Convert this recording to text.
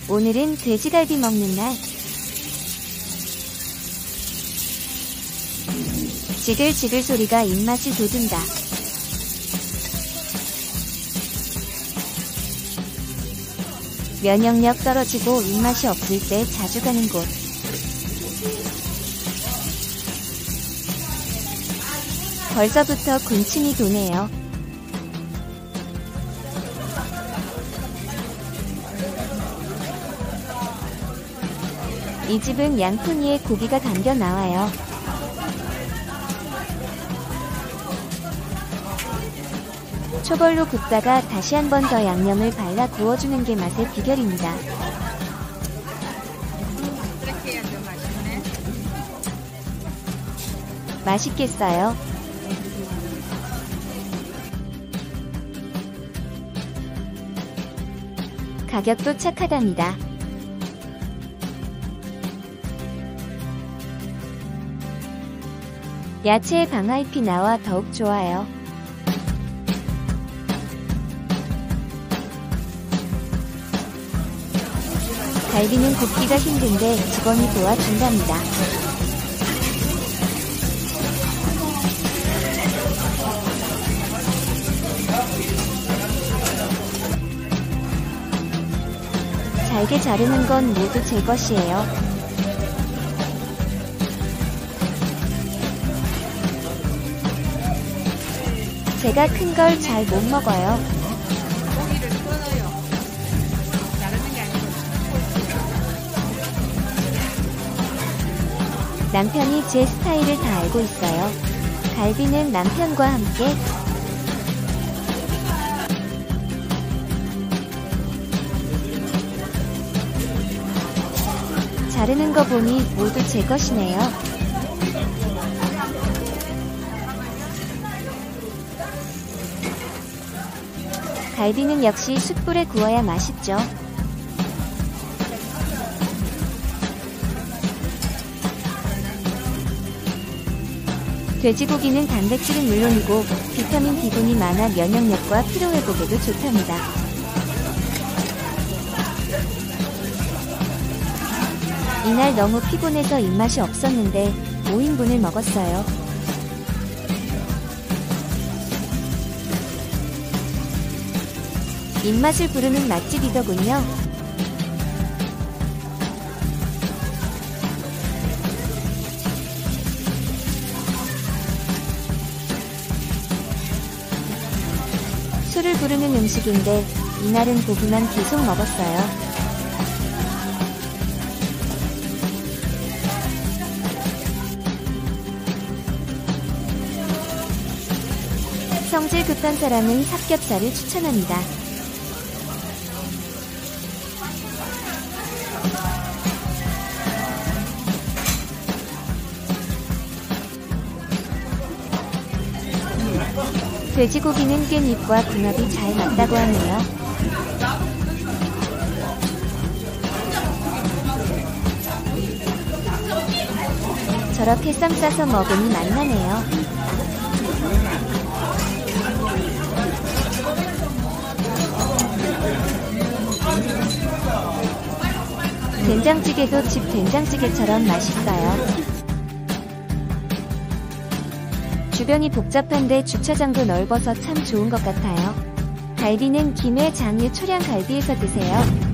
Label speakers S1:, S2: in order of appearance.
S1: 오늘은 돼지갈비 먹는 날. 지글지글 소리가 입맛을 돋운다. 면역력 떨어지고 입맛이 없을 때 자주 가는 곳. 벌써부터 군침이 도네요. 이 집은 양푼이에 고기가 담겨 나와요. 초벌로 굽다가 다시 한 번 더 양념을 발라 구워주는 게 맛의 비결입니다.
S2: 이렇게 해야 더 맛있네.
S1: 맛있겠어요? 가격도 착하답니다. 야채에 방아잎이 나와 더욱 좋아요. 갈비는 굽기가 힘든데 직원이 도와준답니다. 잘게 자르는 건 모두 제 것이에요. 제가 큰 걸 잘 못 먹어요.
S2: 고기를 썰어요. 자르는 게 아니고.
S1: 남편이 제 스타일을 다 알고 있어요. 갈비는 남편과 함께. 자르는 거 보니 모두 제 것이네요. 갈비는 역시 숯불에 구워야 맛있죠. 돼지고기는 단백질은 물론이고 비타민 B군이 많아 면역력과 피로회복에도 좋답니다. 이날 너무 피곤해서 입맛이 없었는데 5인분을 먹었어요. 입맛을 부르는 맛집이더군요. 술을 부르는 음식인데 이날은 고기만 계속 먹었어요. 성질 급한 사람은 삼겹살을 추천합니다. 돼지고기는 깻잎과 궁합이 잘 맞다고 하네요. 저렇게 쌈 싸서 먹으니 맛나네요. 된장찌개도 집 된장찌개처럼 맛있어요. 주변이 복잡한데 주차장도 넓어서 참 좋은 것 같아요. 갈비는 김해 장유 초량갈비에서 드세요.